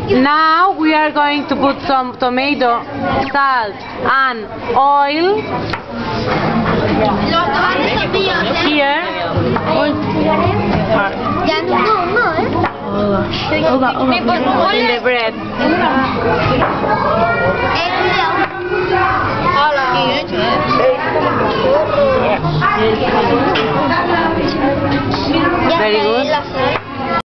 Now we are going to put some tomato, salt and oil here in the bread. Very good.